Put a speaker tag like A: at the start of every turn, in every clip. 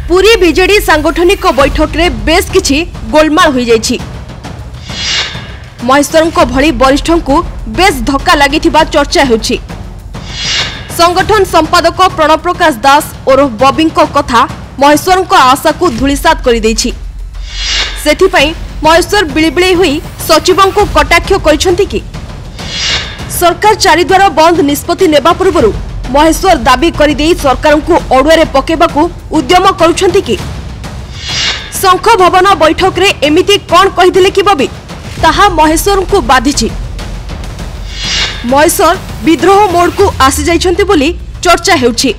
A: Puri BJD सांगठनिक बैठक रे बेस किछि गोलमाल होई जाइछि। महेश्वरंको भली वरिष्ठंकु बेस धक्का लागिथिबा चर्चा हेउछि। संगठन संपादक प्रणव प्रकाश दास और बॉबींको कथा महेश्वरंको आशा को धूलिसात करि दैछि। सेथिपई महेश्वर बिलिबिली हुई सचिवंको कटाक्ष करिसंति कि सरकार चारिद्वार बंद निष्पत्ति नेबा पूर्वरु महेश्वर दाबी करिदेई सरकारंको अडुआरे पकेबाकू उद्यम करुछंती कि शंख भवन बैठक रे एमिति कोन कहिदिले कि बबी ताहा महेश्वरंको बाधिछि। महेश्वर विद्रोह मोड को आसी जाइछंती बोली चर्चा हेउछि।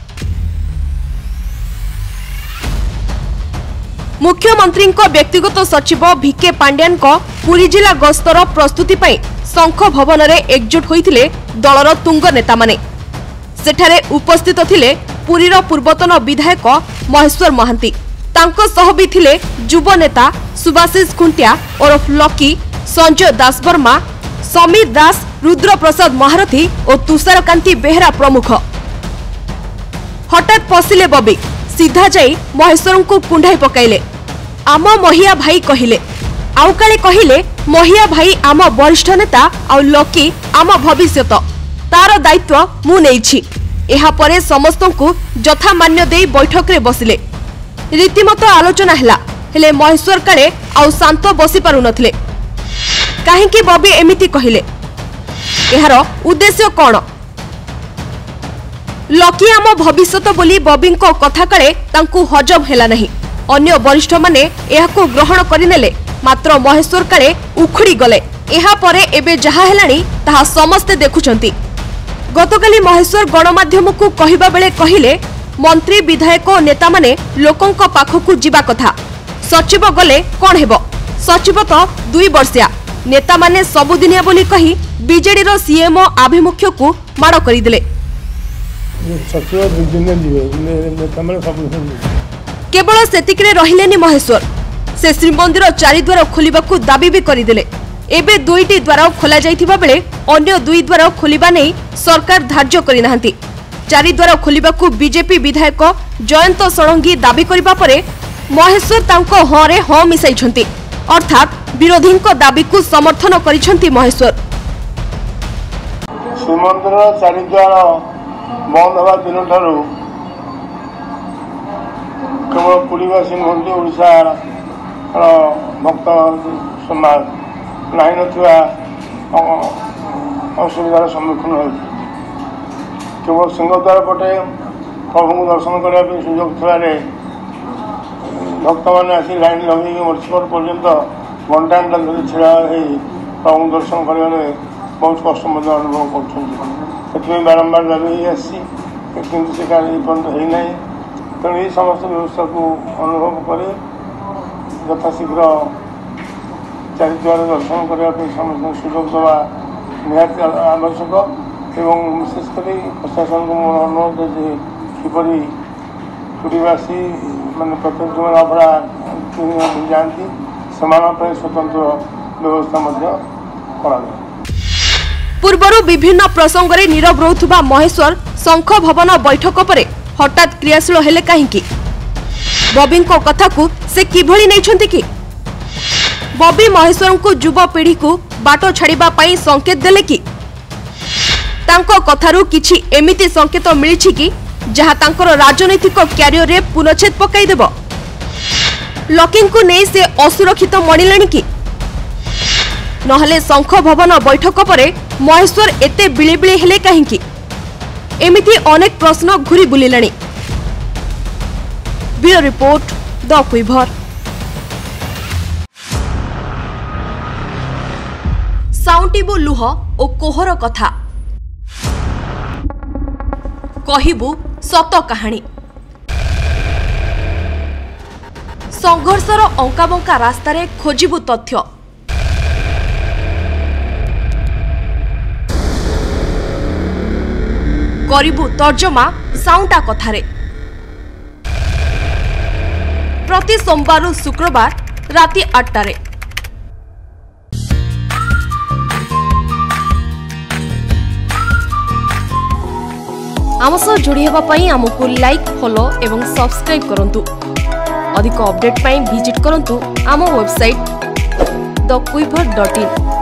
A: मुख्यमंत्री व्यक्तिगत सचिव भिके पांड्यान पुरी जिला गस्तर प्रस्तुति पई शंख भवन रे एकजुट होइथिले दलर तुंग नेता माने। सेठारे उपस्थित थिले पुरीर पूर्वतन विधायक महेश्वर महांती, तांको सह भी थिले युव नेता सुभाषिष खुंटिया और लकी, संजय दास वर्मा, समीर दास, रुद्र प्रसाद महारथी और तुषारकांति बेहरा प्रमुख। हठात पसिले बबी सीधा जाई महेश्वर को कुंडाई पकाइले। आम महिया भाई कहिले, आउ काले कहिले महिया भाई आम वरिष्ठ नेता और लकी आम भविष्यत, तार दायित्व मु नेइछि। एहा परे समस्तंकु जथा मान्य देई बैठक रे बसिले। रीतिमत आलोचना हैला, हेले महेश्वर काले आउ शांत बसी पारु नथिले। काहेकि बबी एमिति कहिले, एहार उद्देश्य कोन? लकी आम भविष्यत बोली बबींको कथा काले तांकु हजम हैला नहीं। अन्य वरिष्ठ माने एहाको ग्रहण करिनेले, मात्र महेश्वर काले उखुड़ी गले। एहा परे एबे जहा हेलानी ताहा समस्ते देखुचंती। गतकाली महेश्वर गणमाध्यम को कहिबा बेले कहिले मंत्री विधायक और नेता माने लोकंक पाखकु जिबा कथा। सचिव गले कोन हेबो? सचिव तो 2 वर्षिया, नेता माने सबुदिनिया बोली कही बीजेडी रो सीएमओ आभिमुख्य को माड़ करिदिले।
B: सचिव दिने दिवे नेता माने सबुदिन
A: केवल सेतिकरे रहिलेनी महेश्वर, से श्रीमंदिर चारिद्वार खोलिबाकू दाबी भी करिदिले। एबे 2टी द्वार खोला जाइथिबा बेले अन्य 2 द्वार खोलिबा नै सरकार धार्य करि नाहंती। चारिद्वार खोलिबाकू बीजेपी विधायक जयंत षडंगी दाबी करिबा परे महेश्वर तांको हरे ह मिसाइछंती, अर्थात विरोधींको दाबी को समर्थन करिछंती महेश्वर।
B: श्रीमंदिर चारिद्वार बंद हवा दिन ठारू केवल पुरीवासी नुहति ओडिशा भक्त समाज नहीं नथिबा असुविधार सम्मुखीन हो। केवल सिंहद्वार पटे प्रभु को दर्शन करने सुजोग थी भक्त मैंने आसी लाइन लगे वर्षपर पर्यंत घंटा घंटा धरी छिड़ा प्रभु दर्शन करने बहुत कष्ट अनुभव कर बारंबार दाबी आसी कि पर्यंत होना। तेणु ये समस्त व्यवस्था को अनुभव करे यथाशीघ्र चारिद्वार दर्शन करने समस्त सुजोग देवा निहाती आवश्यक। एवं विशेषकर प्रशासन को मोर अनुरोध जे किपरि पुरीवासी मान प्रत्येक जो अभड़ा जाती से स्वतंत्र व्यवस्था करा।
A: पूर्वर विभिन्न प्रसंग में नीरव रहुथुबा महेश्वर शंख भवन बैठक पर हठात क्रियाशील हेले काहींकी? बबींको कथा को से किभली नैछंती कि बबी महेश्वर को युवा पीढ़ी को बाट छाड़िबा पई संकेत देले कि तांको कथारू किछि एमिति संकेत मिलिछि कि जहा तांकर राजनैतिक क्यारियर रे पुनच्छेद पकाई देबो? लकिंग को नै से असुरक्षित मणिलेनी कि नहले शंख भवन बैठक परे महेश्वर एते बिलिबिली हेले काहींकी? एमिति अनेक प्रश्न घुरी बुलिलानी। ब्यूरो रिपोर्ट, द क्विभर। साउंटिबु लुह ओ कोहर कथा, कहिबु सत कहानी। संघर्षर अंकाबंका रास्तारे खोजिबु तथ्य, करिबु तर्जमा साउंटा कथारे। प्रति सोमवार शुक्रवार राति 8टारे। आम सह जोड़ी हेबा पई आमको लाइक फॉलो एवं सब्सक्राइब करंतु। अधिक अपडेट पई विजिट करंतु आम वेबसाइट thequiver.in।